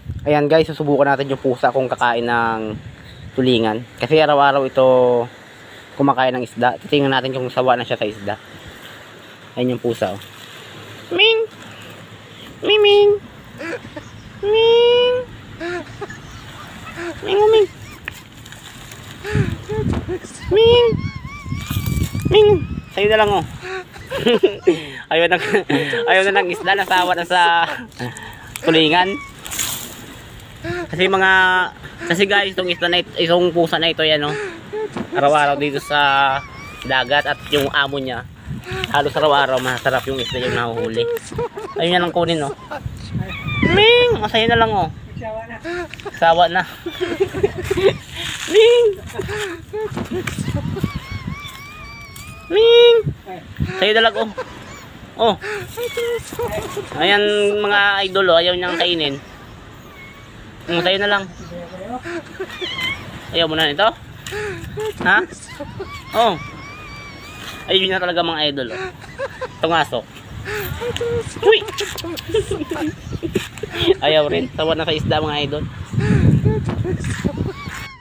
Ayan guys, susubukan natin yung pusa kung kakain ng tulingan. Kasi araw-araw ito kumakain ng isda. Titingnan natin kung sawa na siya sa isda. Ayan yung pusa oh. Ming! Ming! Ming! Ming! Ming! Ming! Ming! Ming! Sa'yo na lang oh. ayaw na ng isda, nasawa na sa tulingan. Kasi guys, itong isda na ito, itong pusa na ito yan oh. Araw-araw dito sa dagat at yung amo niya halos araw-araw masarap yung isda yung nahuhuli. Ayun yan ang kunin oh. Ming! Masaya na lang oh. Sawa na. Ming! Ming! Sa'yo dalag oh. Oh. Ayan mga idol oh, ayaw niyang kainin. Sa'yo na lang. Ayaw mo na nito? Ha? Oh. Ayun na talaga mga idol oh. Tungasok. Uy! Ayaw rin. Tawa na sa isda mga idol.